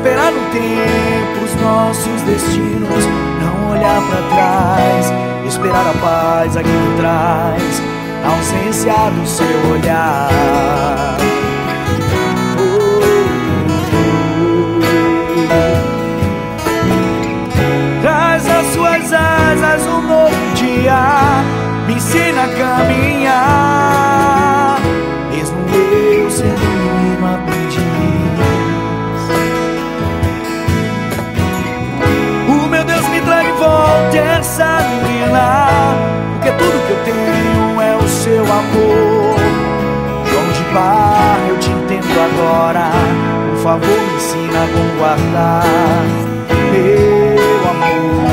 esperar no tempo os nossos destinos, não olhar pra trás, esperar a paz aqui me traz, na ausência do seu olhar. Traz as suas asas um novo dia, me ensina a caminhar, mesmo eu sendo um aprendiz. O meu Deus me traz de volta essa menina, porque tudo que eu tenho é o seu amor. João de Barra, eu te entendo agora, por favor me ensina a como guardar meu amor.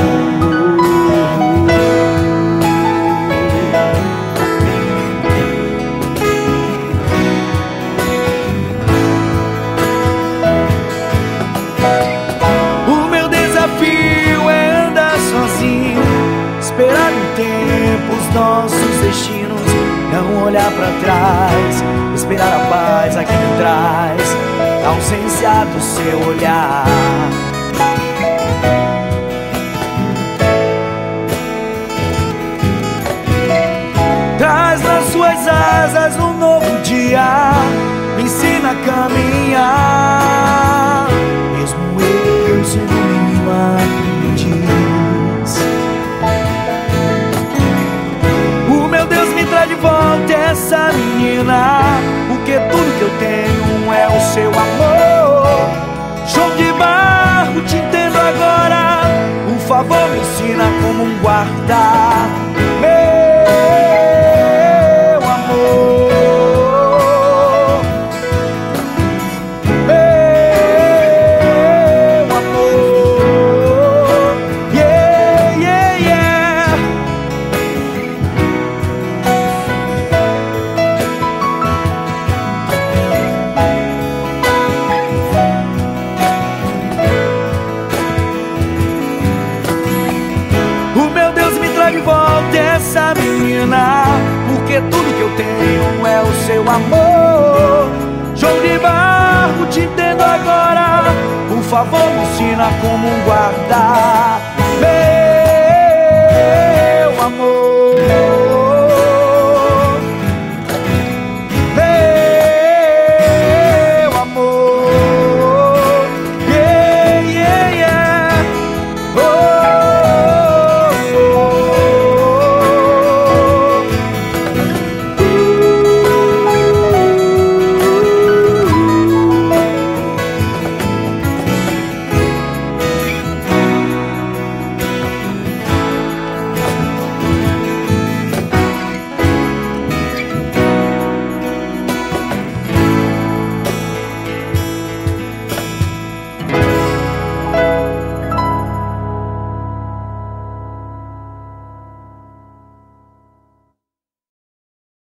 O meu desafio é andar sozinho, esperar no tempo os nossos destinos, não olhar pra trás, esperar a paz aqui me traz, a ausência do seu olhar. Traz nas suas asas um novo dia, me ensina a caminhar, mesmo eu sendo um aprendiz. O meu Deus me traz de volta essa menina, porque tudo que eu tenho é o seu amor. João de Barro, te entendo agora, por favor me ensina como guardar meu amor. Meu amor, yeah, yeah, yeah. O meu Deus me traz de volta essa menina, porque tudo que eu tenho é o seu amor. João de Barro, te entendo agora, por favor me ensina como guardar meu